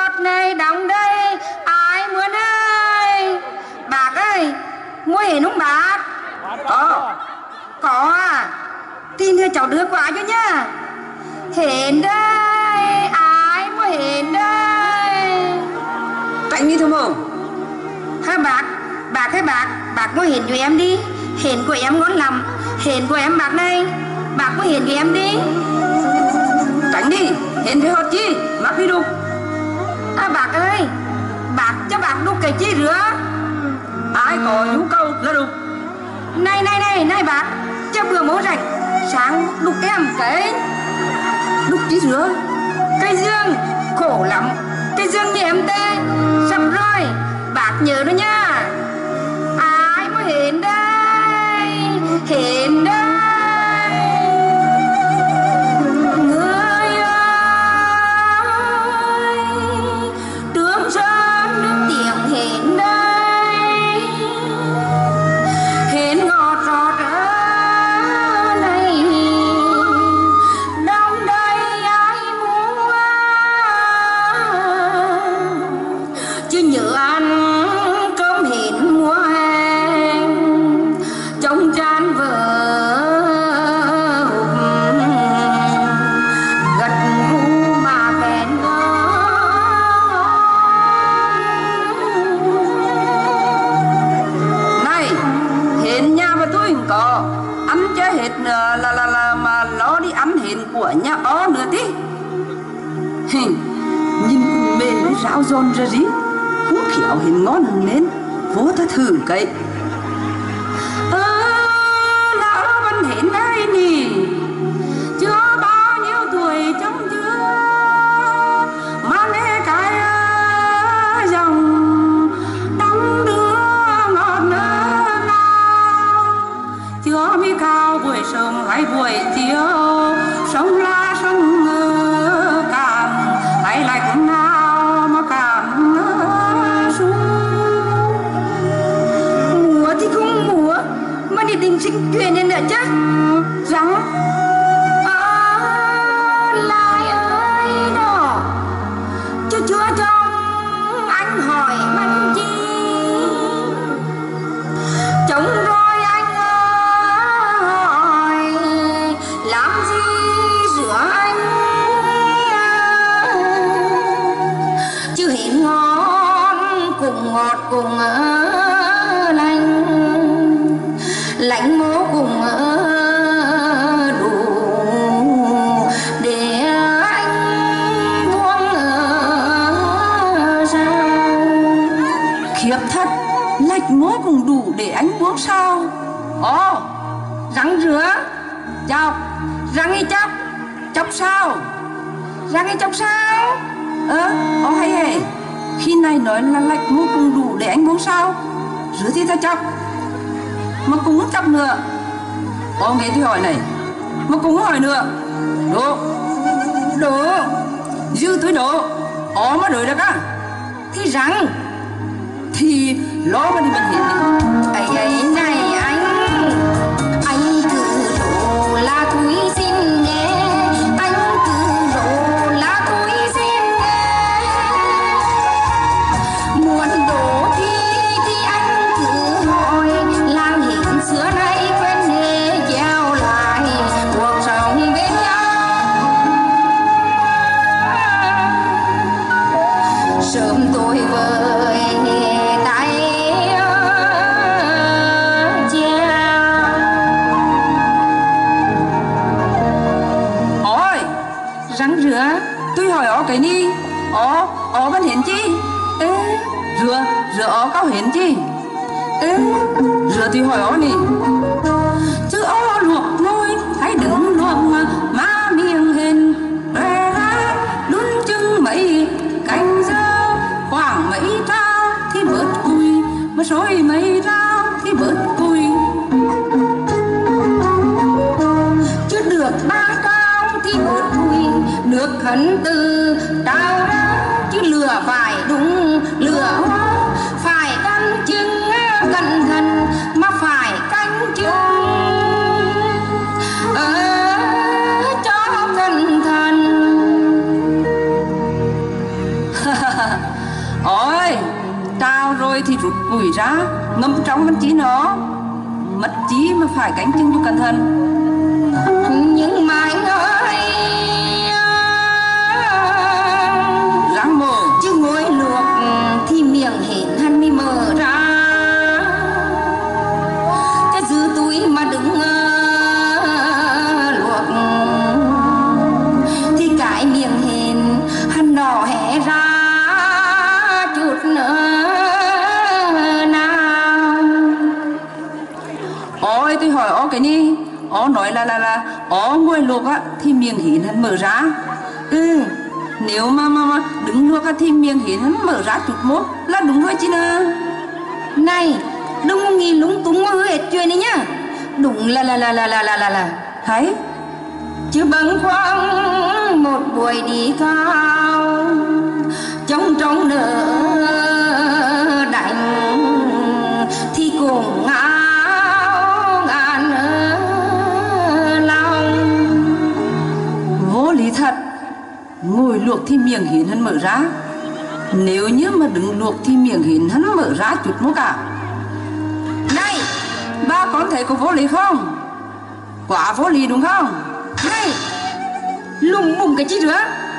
lót này đóng đây, ai muốn ơi? Bác ơi, mua hến không bác? Có à? Tin đưa cháu đưa qua cho nhá. Hến đây, ai mua hến đây? Tránh đi thôi không? Ha bác mua hến cho em đi. Hến của em ngon lắm. Hến của em bác đây, bác mua hến cho em đi. Tránh đi, hến thế hót chi, mắc đi đục. À bác ơi, bác cho bác đục cái chi rửa. Ai có nhu cầu là đục. Này bác, cho bữa mổ rảnh sáng đục em cái. Đục chi rửa? Cây dương, khổ lắm. Cây dương nhà em tê, sắp rồi, bác nhớ đó nha. Ai muốn hến đây, hến đây. Người ơi, tướng sơn nước tiếng hến đây. Hến ngọt rót ở này, đông đây ai mua. Chứ nhớ ăn cơm hến mùa hè, trong tràn vỡ gật gù mà bèn Này, hến nhà mà tôi không có. Ăn cho hết là mà lo đi ăn hến của nhà ó nữa tí. Nhìn con mê nó ráo giòn ra gì. Không khéo hến ngon hơn nên vô ta thử cái. lão vẫn hến đây nì, chưa bao nhiêu tuổi trông chưa mà nghe cái dòng đong đưa ngọt nở nào. Chưa mi cao buổi sớm hay buổi chiều, sông la sông cạn hay lạnh nào mà cạn xuống. Mùa thì không mùa mà đi đình sinh chuyện nên nữa chắc rằng lại ơi đó chưa trong anh hỏi mình chi chống rồi anh hỏi làm gì rửa anh chứ hến ngon cùng ngọt cùng lạnh mố cùng đủ để anh buông ra. Khiếp thật, lạch mố cũng đủ để anh buông sao. Răng rửa Chọc, răng y chọc sao? răng y chọc sao? Hay khi này nói là lạch mố cũng đủ để anh buông sao. Rửa thì ta chọc mà cũng không chọc nữa. Nghe tôi hỏi này mà cũng hỏi nữa. Đổ dư tôi đổ. Mà đổi được á Thì răng thì lo mà đi bệnh hiện đi. ấy này anh cứ rủ là tôi xin nghe, anh cứ rủ là tôi xin nghe. Muốn đổ thì anh cứ hỏi, làng hến xưa nay quen nghề gieo lại cuộc sống bên nhau. Sớm tôi với tay răng rửa. Tôi hỏi cái ni vẫn hiện chi. Rửa cao hiện chi. Rửa thì hỏi nì chứ luộc nôi hãy đừng luộc mà miệng hình đun chừng mấy canh dơ khoảng mấy trao thì bớt cùi mà sôi mấy trao thì bớt cùi. Chứ được ba cao thì bớt cùi, nước khấn từ trao ra chứ lửa phải đúng lửa hoa. Phải canh chừng cẩn thận mà phải canh chừng cho cẩn thận. Ôi, trao rồi thì rút củi ra, ngâm trong vẫn chí nó, mất chí mà phải cánh chừng cho cẩn thận. Nhưng mà anh ơi, răng mồ chứ ngồi luộc thì miệng hển hắn mới mở ra, chứ giữ túi mà đứng luộc thì cái miệng hển hắn đỏ hé ra chút nữa nào. ôi tôi hỏi ó cái ni, ó nói là ó ngồi luộc á thì miệng hển hắn mở ra. Nếu mà đứng luộc á thì miệng hển hắn mở ra chút mốt là đúng rồi chứ nè. Này, đừng có nghĩ lúng túng mà hứa hết chuyện này nhá. Đúng là Thấy chứ bâng khuâng một buổi đi cao, trong nở đành thì cùng ngao ngàn lòng. vô lý thật, ngồi luộc thì miệng hển hắn mở ra, nếu như mà đứng luộc thì miệng hển hắn mở ra chút mốt cả. Này, Ba con thấy có vô lý không? Quá vô lý đúng không? này, lùng bùng cái chi nữa.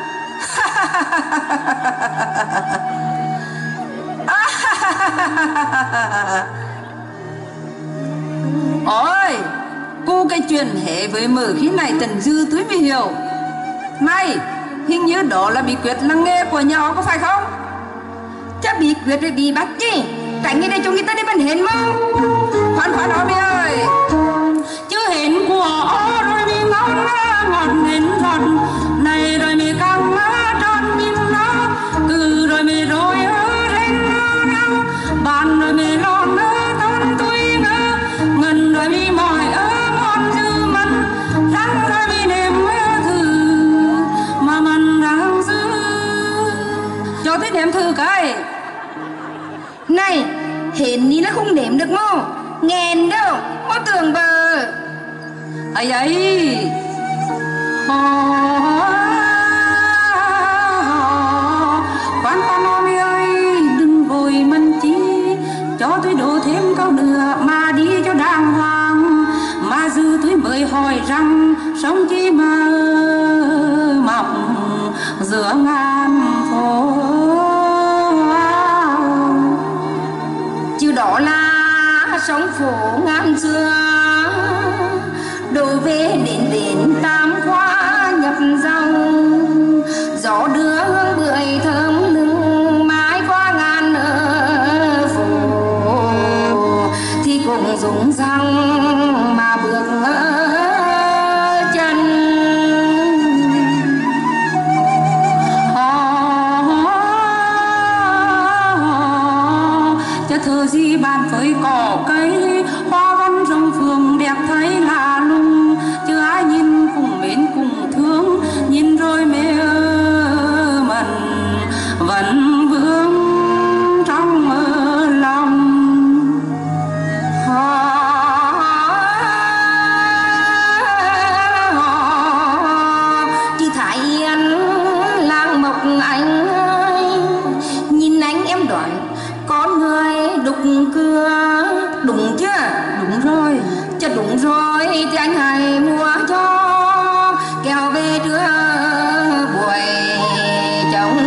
Ôi, cô cái chuyện hệ với mở khi này Tần Dư túi mới hiểu. Này, hình như đó là bí quyết lắng nghe của nhỏ có phải không? Chắc bị quyết rồi bị bắt chứ. Tránh cái đây cho người ta đi bắn hến mà. Khoan đó mi ơi, Chứ hến của ó rồi mi ngon ngọt hến giọt này rồi mi căng tròn nhìn nó từ rồi mi rồi lên nó bàn rồi mi lon tôn túi ngân rồi mi mỏi ngon dư mặn răng rồi mi nêm thử mà mặn răng dư. cho tôi nếm thử cái. Này, hến ní là không đếm được mô. Nghèn đâu, mô tưởng bờ. Ấy ấy, Quan con mi ơi, đừng vội mân chi, cho tôi đổ thêm câu nữa mà đi cho đàng hoàng. Mà dư tôi mới hỏi rằng sống chi mà mọc giữa ngàn phố. Chứ đó là sông phố ngàn xưa, đổ về đến Tam Khoa nhập dòng, gió đưa hương bưởi thơm lưng mái qua ngàn phố thì cũng dùng răng mà bước chân. Cho thơ gì bàn phơi cỏ cây, hoa văn rồng phượng đẹp thấy lạ lùng, chứ ai nhìn cùng mến cùng thương, nhìn rồi mê mẩn vẫn vương trong lòng. Chứ Thái Yên làng Mộc Anh ơi, nhìn anh em đoán con người đục cưa. Đúng chưa? đúng rồi. Chứ đúng rồi thì anh hãy mua cho kéo về trưa buổi chồng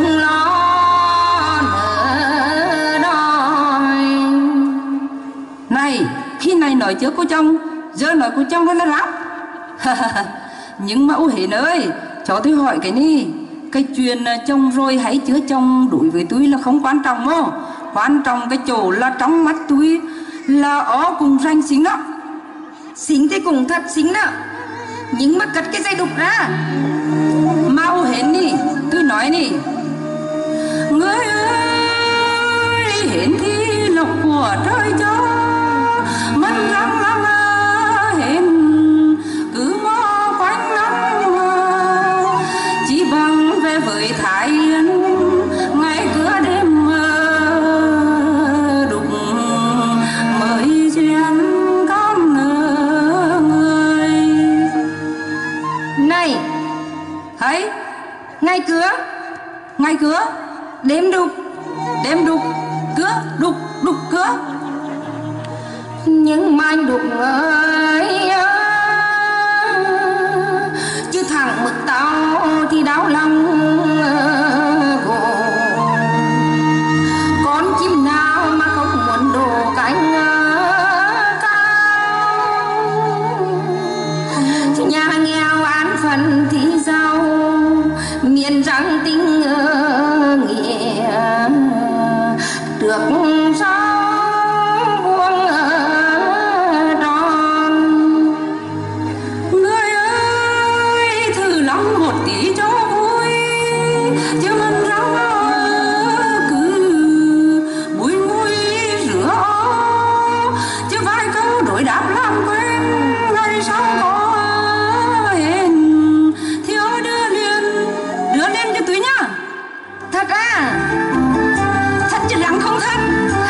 lo nở đòi. Này, khi này nói trước cô chồng, giờ nói cô chồng rất là rap. Nhưng mà ô Hến ơi, cho tôi hỏi cái ni, cái chuyện chồng rồi hay chưa chồng đối với tôi là không quan trọng không? Quan trọng cái chỗ là trong mắt tôi là ó cùng ranh xính đó. Xính thì cũng thật xính đó, nhưng mà cất cái dây đục ra. Mà ô Hến đi, tôi nói đi, Người ơi, hến thì lộc của trời cho, mất răng lăng hến cứ mò quanh năm, chỉ bằng về với Thái Yên ngày cửa đêm đục mới duyên con người. Này, thấy ngày cửa ngay cửa đêm đục đem đục cứa nhưng mà anh đục ơi chứ thằng mực tao thì đau lòng con chim nào mà không muốn đổ cánh cao nhà nghèo án phận thì giàu miền răng tinh nghĩa được sao buông đòn người ơi thử lòng một tí cho vui chứ mình răng cứ bùi ngùi rửa chứ vài câu đối đáp làm quen ngày sau có hẹn thì ôi đưa liền cho túi nhá. thật à? Thật chứ răng không thật.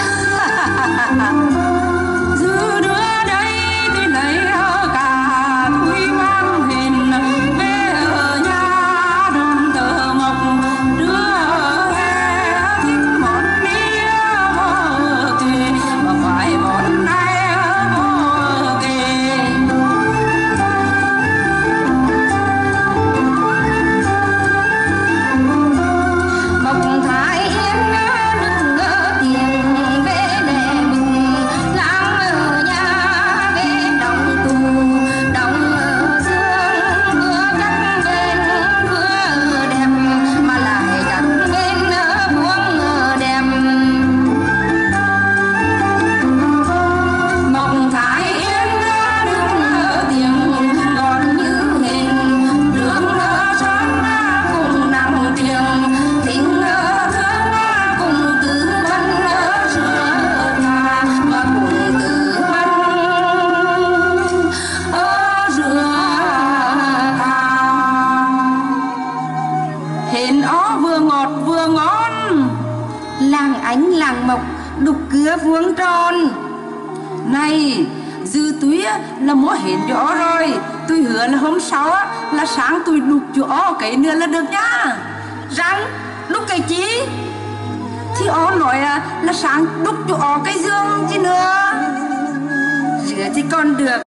Dư đưa đây tôi lấy cả túi mang hình về ở nhà đồn tờ mộc đưa hè thích món mía vô kề mà phải món này vô kề. Mộng thái yên đừng tiền về để mừng lãng ở nhà về đồng tù đồng ở dương vừa cắt bên vừa đẹp mà lại cắt bên buông đẹp Mộng thái yên đứng tiếng ngọt như hình đường sáng cùng nắng tiếng tình thương cùng tư vấn rửa nhà và cùng tư vấn rửa hình ó vừa ngọt vừa ngon làng ánh làng mộc đục cứa vuông tròn. này dư túi là mua hết chỗ rồi tôi hứa là hôm sau là sáng tôi đục chỗ cái nữa là được nhá. Răng đúc cái chí Thì ó nói là sáng đúc chỗ cái dương chứ nữa. rửa thì còn được.